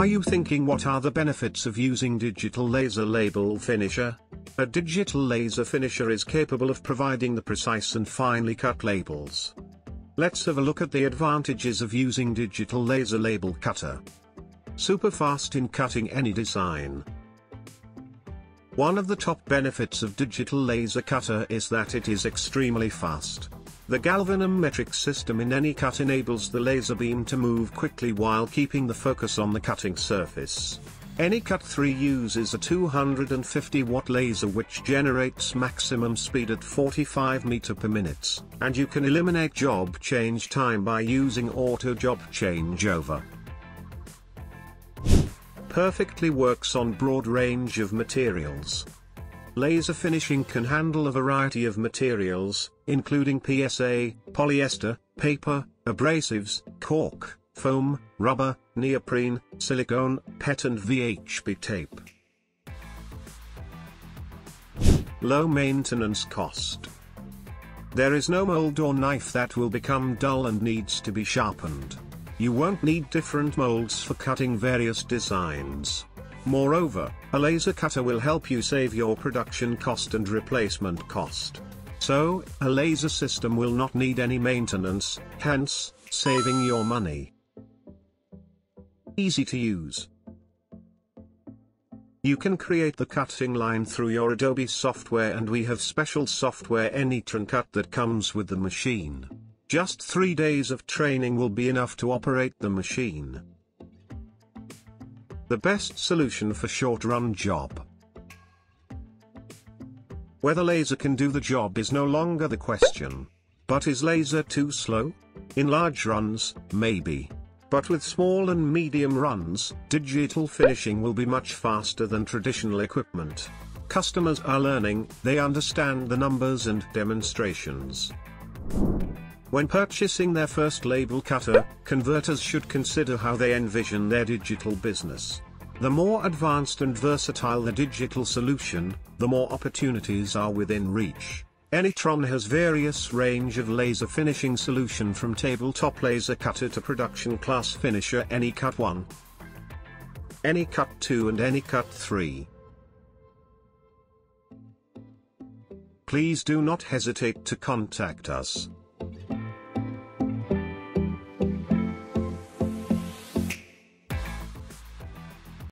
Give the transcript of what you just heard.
Are you thinking, what are the benefits of using digital laser label finisher? A digital laser finisher is capable of providing the precise and finely cut labels. Let's have a look at the advantages of using digital laser label cutter. Super fast in cutting any design. One of the top benefits of digital laser cutter is that it is extremely fast. The galvanometric system in any cut enables the laser beam to move quickly while keeping the focus on the cutting surface. Anycut 3 uses a 250-watt laser which generates maximum speed at 45 meters per minute, and you can eliminate job change time by using auto job changeover. Perfectly works on broad range of materials. Laser finishing can handle a variety of materials, including PSA, polyester, paper, abrasives, cork, foam, rubber, neoprene, silicone, PET and VHP tape. Low maintenance cost. There is no mold or knife that will become dull and needs to be sharpened. You won't need different molds for cutting various designs. Moreover, a laser cutter will help you save your production cost and replacement cost. So, a laser system will not need any maintenance, hence, saving your money. Easy to use. You can create the cutting line through your Adobe software, and we have special software Anytron Cut that comes with the machine. Just 3 days of training will be enough to operate the machine. The best solution for short-run job. Whether laser can do the job is no longer the question. But is laser too slow? In large runs, maybe. But with small and medium runs, digital finishing will be much faster than traditional equipment. Customers are learning, they understand the numbers and demonstrations. When purchasing their first label cutter, converters should consider how they envision their digital business. The more advanced and versatile the digital solution, the more opportunities are within reach. Anytron has various range of laser finishing solution from tabletop laser cutter to production class finisher Anycut 1, Anycut 2 and Anycut 3. Please do not hesitate to contact us.